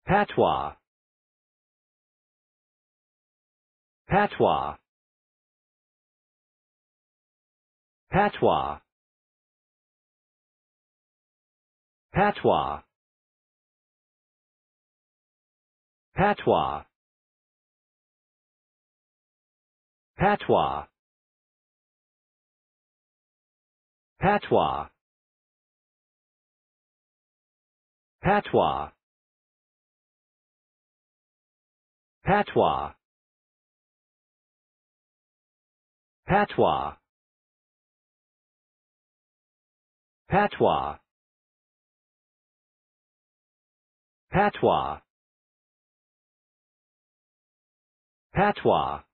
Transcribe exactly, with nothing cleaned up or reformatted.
Patois. Patois. Patois. Patois. Patois. Patois. Patois. Patois. Patois. Patois. Patois. Patois. Patois.